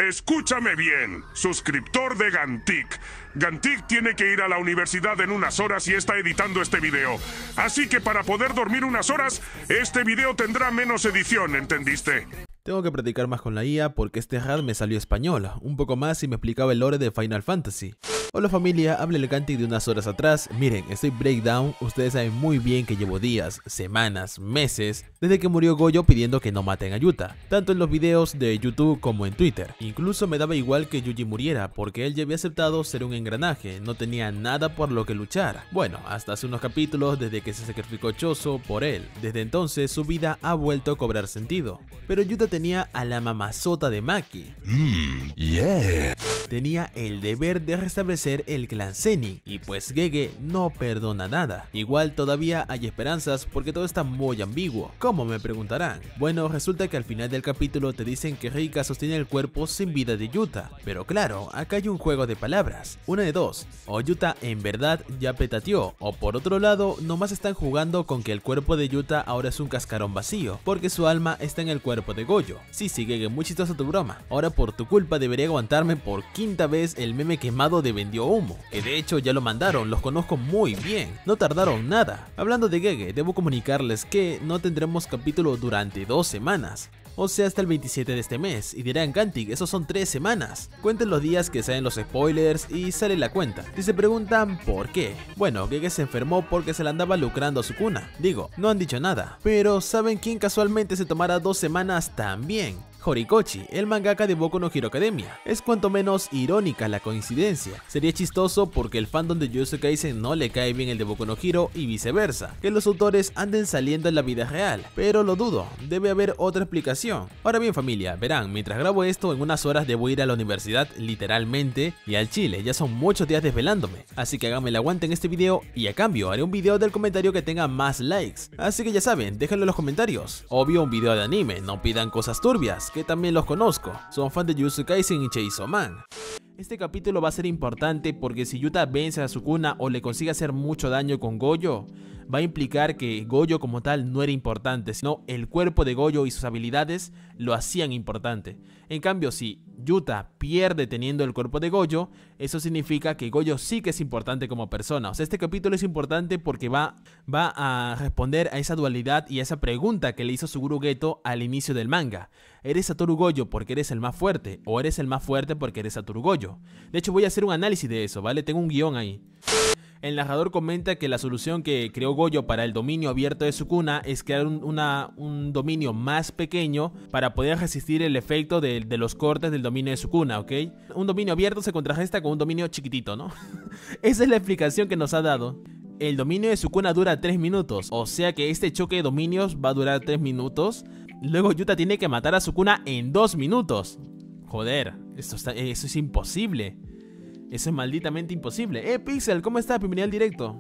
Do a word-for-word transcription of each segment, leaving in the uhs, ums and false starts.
Escúchame bien, suscriptor de Gantic. Gantic tiene que ir a la universidad en unas horas y está editando este video. Así que para poder dormir unas horas, este video tendrá menos edición, ¿entendiste? Tengo que practicar más con la I A porque este R A D me salió español, un poco más y me explicaba el lore de Final Fantasy. Hola familia, hablé el Gantic de unas horas atrás. Miren, estoy breakdown, ustedes saben muy bien que llevo días, semanas, meses, desde que murió Goyo pidiendo que no maten a Yuta, tanto en los videos de YouTube como en Twitter. Incluso me daba igual que Yuji muriera, porque él ya había aceptado ser un engranaje, no tenía nada por lo que luchar. Bueno, hasta hace unos capítulos desde que se sacrificó Choso por él, desde entonces su vida ha vuelto a cobrar sentido. Pero Yuta tenía a la mamazota de Maki. Mmm, yeah. Tenía el deber de restablecer el clan Zenin, y pues Gege no perdona nada. Igual todavía hay esperanzas porque todo está muy ambiguo. ¿Cómo me preguntarán? Bueno, resulta que al final del capítulo te dicen que Reika sostiene el cuerpo sin vida de Yuta. Pero claro, acá hay un juego de palabras. Una de dos, o Yuta en verdad ya petateó, o por otro lado, nomás están jugando con que el cuerpo de Yuta ahora es un cascarón vacío, porque su alma está en el cuerpo de Goyo. Sí, sí, Gege, muy chistosa tu broma. Ahora por tu culpa debería aguantarme por quinta vez el meme quemado de Vendió Humo, que de hecho ya lo mandaron, los conozco muy bien, no tardaron nada. Hablando de Gege, debo comunicarles que no tendremos capítulo durante dos semanas. O sea, hasta el veintisiete de este mes, y dirán, Gantic, esos son tres semanas. Cuenten los días que salen los spoilers y sale la cuenta. Si se preguntan por qué, bueno, Gege se enfermó porque se la andaba lucrando a Sukuna. Digo, no han dicho nada, pero ¿saben quién casualmente se tomará dos semanas también? Horikoshi, el mangaka de Boku no Hero Academia. Es cuanto menos irónica la coincidencia. Sería chistoso porque el fandom de Jujutsu Kaisen no le cae bien el de Boku no Hero y viceversa, que los autores anden saliendo en la vida real, pero lo dudo, debe haber otra explicación. Ahora bien familia, verán, mientras grabo esto en unas horas debo ir a la universidad literalmente y al Chile, ya son muchos días desvelándome, así que háganme el aguante en este video y a cambio haré un video del comentario que tenga más likes, así que ya saben, déjenlo en los comentarios. Obvio un video de anime, no pidan cosas turbias, que también los conozco, son fan de Jujutsu Kaisen y Chainsaw Man. Este capítulo va a ser importante porque si Yuta vence a Sukuna o le consigue hacer mucho daño con Goyo, va a implicar que Goyo como tal no era importante, sino el cuerpo de Goyo y sus habilidades lo hacían importante. En cambio, si Yuta pierde teniendo el cuerpo de Goyo, eso significa que Goyo sí que es importante como persona. O sea, este capítulo es importante porque va, va a responder a esa dualidad y a esa pregunta que le hizo Suguru Geto al inicio del manga. ¿Eres Satoru Gojo porque eres el más fuerte? ¿O eres el más fuerte porque eres Satoru Gojo? De hecho, voy a hacer un análisis de eso, ¿vale? Tengo un guión ahí. El narrador comenta que la solución que creó Goyo para el dominio abierto de Sukuna es crear un, una, un dominio más pequeño para poder resistir el efecto de, de los cortes del dominio de Sukuna, ¿ok? Un dominio abierto se contrarresta con un dominio chiquitito, ¿no? Esa es la explicación que nos ha dado. El dominio de Sukuna dura tres minutos, o sea que este choque de dominios va a durar tres minutos. Luego Yuta tiene que matar a Sukuna en dos minutos. Joder, esto, está, eso es imposible. Eso es malditamente imposible. Eh, Pixel, ¿cómo estás? Bienvenido al directo.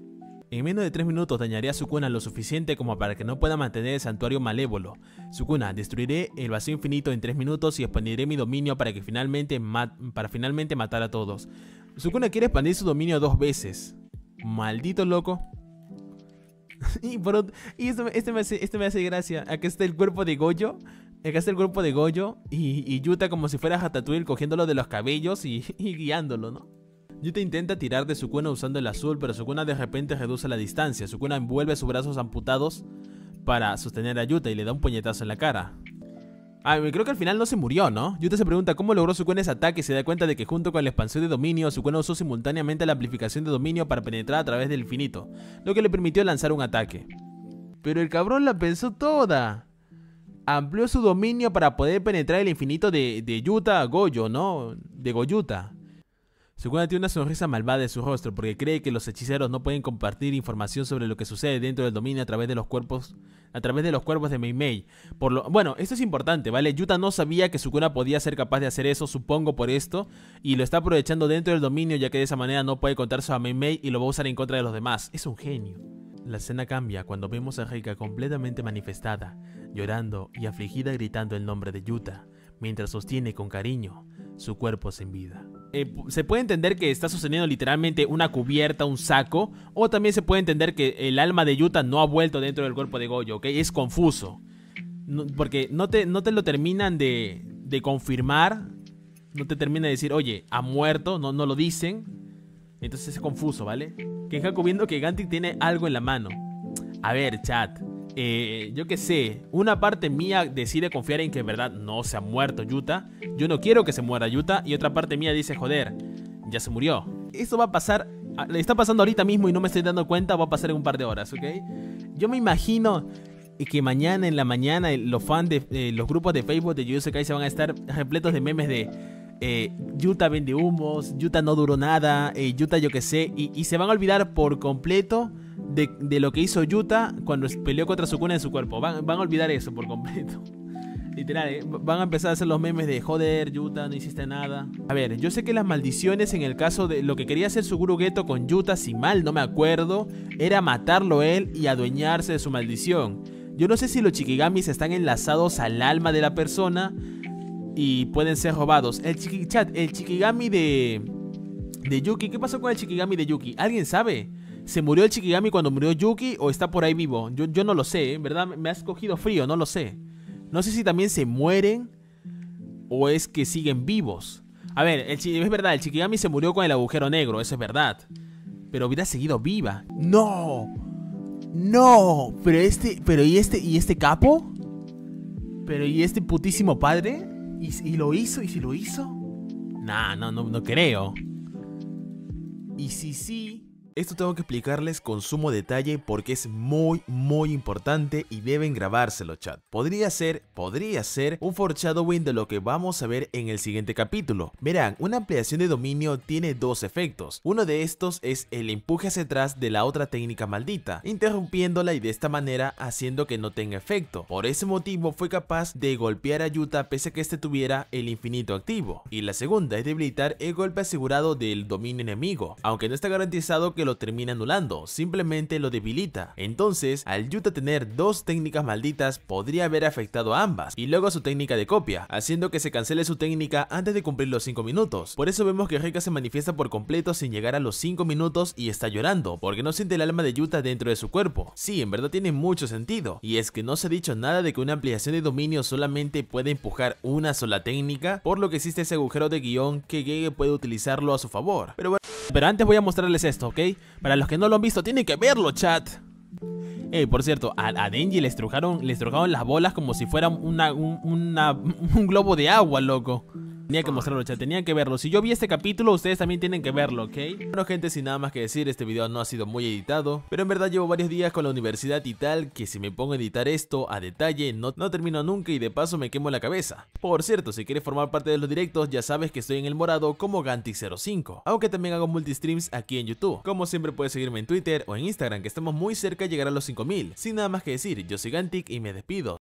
En menos de tres minutos dañaré a Sukuna lo suficiente como para que no pueda mantener el santuario malévolo. Sukuna, destruiré el vacío infinito en tres minutos y expandiré mi dominio para que finalmente para finalmente matar a todos. Sukuna quiere expandir su dominio dos veces. Maldito loco. y por, y esto, este, me hace, este me hace gracia. Acá está el cuerpo de Goyo. Acá está el cuerpo de Goyo y, y Yuta como si fuera Ratatouille cogiéndolo de los cabellos y, y guiándolo, ¿no? Yuta intenta tirar de Sukuna usando el azul, pero Sukuna de repente reduce la distancia. Sukuna envuelve sus brazos amputados para sostener a Yuta y le da un puñetazo en la cara. Ah, creo que al final no se murió, ¿no? Yuta se pregunta cómo logró Sukuna ese ataque y se da cuenta de que junto con la expansión de dominio, Sukuna usó simultáneamente la amplificación de dominio para penetrar a través del infinito, lo que le permitió lanzar un ataque. Pero el cabrón la pensó toda. Amplió su dominio para poder penetrar el infinito de, de Yuta a Goyo, ¿no? De Goyuta. Sukuna tiene una sonrisa malvada en su rostro porque cree que los hechiceros no pueden compartir información sobre lo que sucede dentro del dominio a través de los cuerpos a través de los cuerpos de Mei Mei. Por lo, bueno, esto es importante, ¿vale? Yuta no sabía que Sukuna podía ser capaz de hacer eso, supongo por esto, y lo está aprovechando dentro del dominio ya que de esa manera no puede contarse a Mei Mei y lo va a usar en contra de los demás. Es un genio. La escena cambia cuando vemos a Reika completamente manifestada, llorando y afligida gritando el nombre de Yuta, mientras sostiene con cariño su cuerpo sin vida. Eh, se puede entender que está sosteniendo literalmente una cubierta, un saco, o también se puede entender que el alma de Yuta no ha vuelto dentro del cuerpo de Goyo, ¿ok? Es confuso, no, porque no te, no te lo terminan de, de confirmar, no te termina de decir, oye, ha muerto, no, no lo dicen. Entonces es confuso, ¿vale? Kenjaku viendo que Gantic tiene algo en la mano. A ver, chat, eh, yo qué sé, una parte mía decide confiar en que en verdad no se ha muerto Yuta. Yo no quiero que se muera Yuta. Y otra parte mía dice, joder, ya se murió. Esto va a pasar, está pasando ahorita mismo y no me estoy dando cuenta. Va a pasar en un par de horas, ¿ok? Yo me imagino que mañana en la mañana los fans de eh, los grupos de Facebook de Jujutsu Kaisen van a estar repletos de memes de eh, Yuta vende humos, Yuta no duró nada, eh, Yuta yo que sé, y, y se van a olvidar por completo de, de lo que hizo Yuta cuando peleó contra Sukuna en su cuerpo. Van, van a olvidar eso por completo. Literal, eh, van a empezar a hacer los memes de joder, Yuta, no hiciste nada. A ver, yo sé que las maldiciones en el caso de lo que quería hacer Suguru Geto con Yuta, si mal no me acuerdo, era matarlo él y adueñarse de su maldición. Yo no sé si los Shikigamis están enlazados al alma de la persona y pueden ser robados. El Chiki, chat, el Shikigami de, de Yuki, ¿qué pasó con el Shikigami de Yuki? ¿Alguien sabe? ¿Se murió el Shikigami cuando murió Yuki o está por ahí vivo? Yo, yo no lo sé, en verdad me has cogido frío, no lo sé. No sé si también se mueren o es que siguen vivos. A ver, el, es verdad, el Shikigami se murió con el agujero negro, eso es verdad. Pero hubiera seguido viva. ¡No! ¡No! Pero este, pero ¿y este, y este capo? ¿Pero y este putísimo padre? ¿Y, y lo hizo? ¿Y si lo hizo? Nah, no, no, no creo. ¿Y si sí? Esto tengo que explicarles con sumo detalle porque es muy muy importante y deben grabárselo, chat. Podría ser, podría ser un foreshadowing de lo que vamos a ver en el siguiente capítulo. Verán, una ampliación de dominio tiene dos efectos. Uno de estos es el empuje hacia atrás de la otra técnica maldita, interrumpiéndola y de esta manera haciendo que no tenga efecto. Por ese motivo fue capaz de golpear a Yuta pese a que este tuviera el infinito activo. Y la segunda es debilitar el golpe asegurado del dominio enemigo, aunque no está garantizado que lo termina anulando, simplemente lo debilita. Entonces, al Yuta tener dos técnicas malditas, podría haber afectado a ambas, y luego a su técnica de copia, haciendo que se cancele su técnica antes de cumplir los cinco minutos. Por eso vemos que Rika se manifiesta por completo sin llegar a los cinco minutos y está llorando, porque no siente el alma de Yuta dentro de su cuerpo. Sí, en verdad tiene mucho sentido, y es que no se ha dicho nada de que una ampliación de dominio solamente puede empujar una sola técnica, por lo que existe ese agujero de guión que Gege puede utilizarlo a su favor. Pero bueno, pero antes voy a mostrarles esto, ¿ok? Para los que no lo han visto, tienen que verlo, chat. Eh, por cierto, a, a Denji le estrujaron, le estrujaron las bolas como si fuera una, un, una, un globo de agua, loco. Tenía que mostrarlo, chat, tenían que verlo. Si yo vi este capítulo, ustedes también tienen que verlo, ¿ok? Bueno, gente, sin nada más que decir, este video no ha sido muy editado, pero en verdad llevo varios días con la universidad y tal, que si me pongo a editar esto a detalle, no, no termino nunca y de paso me quemo la cabeza. Por cierto, si quieres formar parte de los directos, ya sabes que estoy en el morado como Gantic cero cinco, aunque también hago multistreams aquí en YouTube. Como siempre puedes seguirme en Twitter o en Instagram, que estamos muy cerca de llegar a los cinco mil. Sin nada más que decir, yo soy Gantic y me despido.